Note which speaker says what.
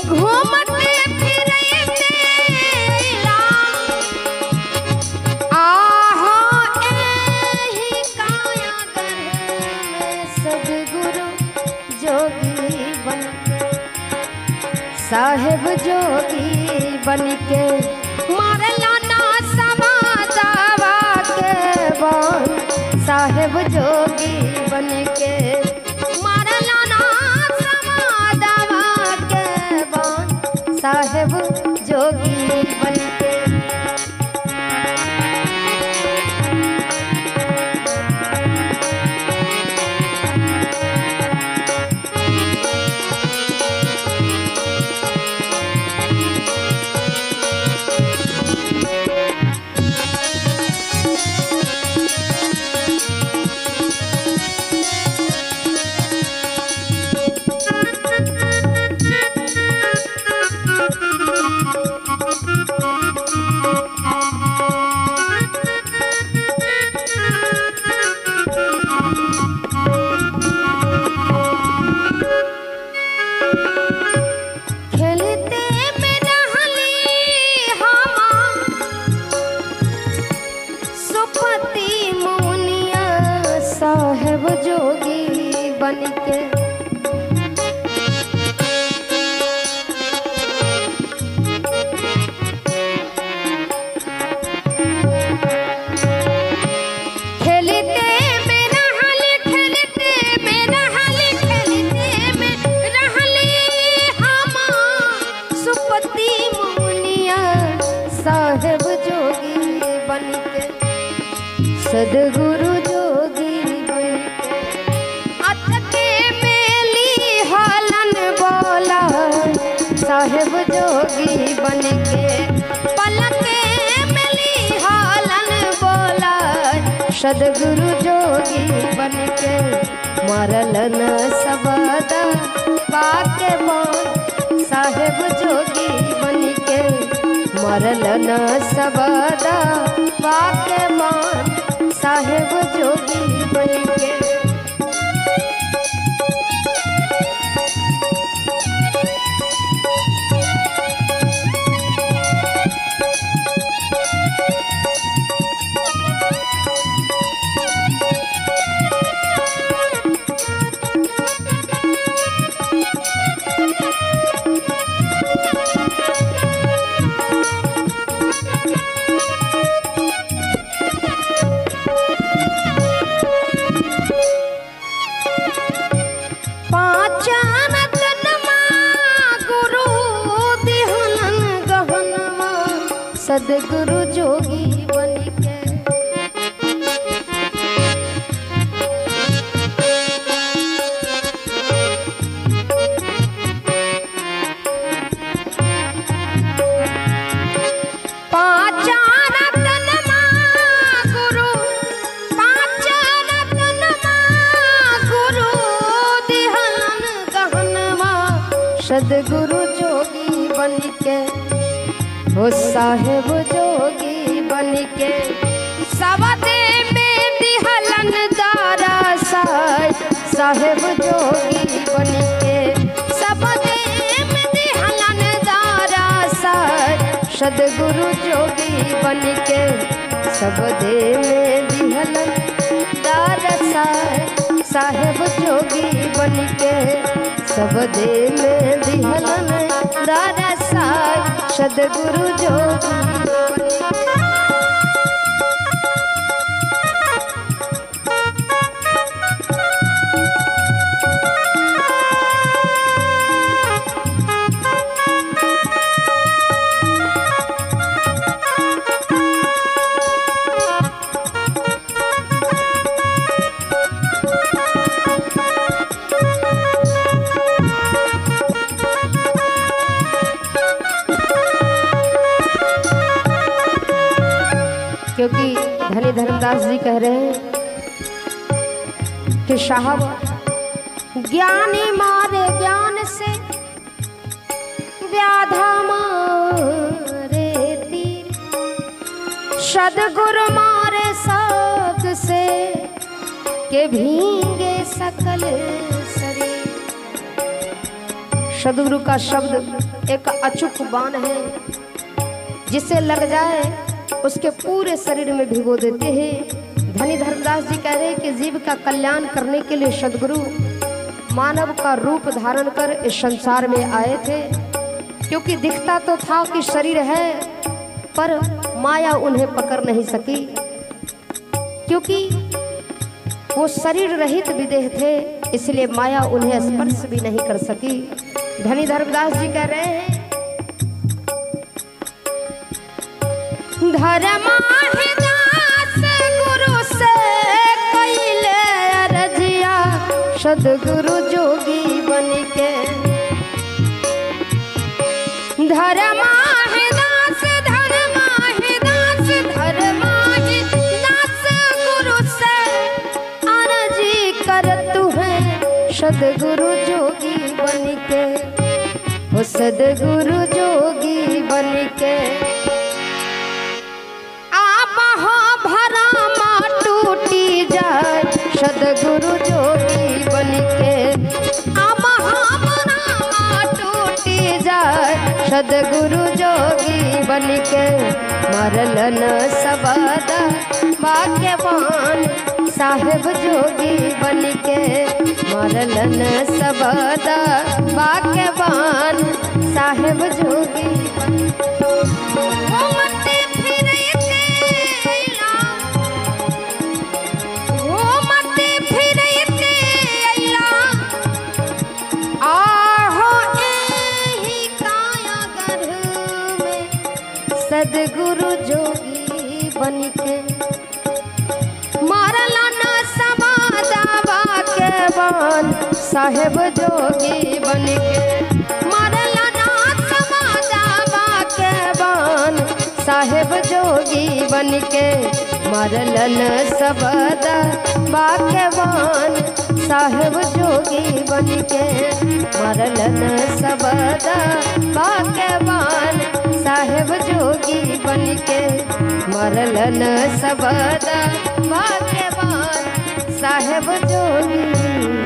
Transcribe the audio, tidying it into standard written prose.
Speaker 1: घूमते फिरते आहो एही कायागर में सदगुरु जोगी बन साहेब जोगी बन के मारला ना समादावा के बान साहेब जोगी बन के मारला ना समादावा के बान साहेब जोगी बन के साहेब जोगी बन के खेलते में रहली खेलते में रहली खेलते में रहली हम सुपति मुनिया साहेब जोगी बन के सदगुरु जोगी साहेब जोगी बन के पलके मिली हालन बोला सदगुरु जोगी बन के मरल न सबदा पाके मान साहेब जोगी बन के मरल न सबदा पाके मान साहेब जोगी बन के सदगुरु जोगी बन के पांच रतन गुरु पांच रतन गुरु दिहलन गहनवा सदगुरु जोगी बन के हो साहेब जोगी बन के सबदे में दिहलन दारा साहेब जोगी बन के सबदे में दिहलन दारा सदगुरु जोगी बन के सबदे में दिहलन दारा साहेब जोगी बन के सबदे में दिहलन दारा सदगुरु जोगी क्योंकि धनी धर्मदास जी कह रहे हैं कि साहब ज्ञानी मारे ज्ञान से व्याधा मारे तीर सदगुरु मारे साध से के भींगे सकल शरीर। सदगुरु का शब्द एक अचूक बाण है, जिसे लग जाए उसके पूरे शरीर में भिगो देते हैं। धनी धर्मदास जी कह रहे हैं कि जीव का कल्याण करने के लिए सदगुरु मानव का रूप धारण कर इस संसार में आए थे, क्योंकि दिखता तो था कि शरीर है, पर माया उन्हें पकड़ नहीं सकी, क्योंकि वो शरीर रहित विदेह थे, इसलिए माया उन्हें स्पर्श भी नहीं कर सकी। धनी धर्मदास जी कह रहे हैं, धर्माहिदास गुरु से कैले अरजिया, सदगुरु जोगी बनिके। धर्माहिदास धर्माहिदास धर्माहिदास गुरु से अरजी करतु है, सदगुरु जोगी बनिके, वो सदगुरु जोगी बनिके। सदगुरु जोगी बनिके टूटी जाए, सदगुरु जोगी बनिके। मरलन सबदा भाग्यवान साहेब जोगी बनिके, मरलन सबदा भाग्यवान साहेब जोगी सदगुरु जोगी बनिके। मारलन समादावा के बान साहेब जोगी बनिके, मारलन समादावा के बान साहेब जोगी बनिके। मारलन सबदा बाकेवान साहेब जोगी बनिके, मारलन सबदा बाकेवान साहेब जोगी बनिके। मरलन सबदा भाग्यवान साहेब जोगी।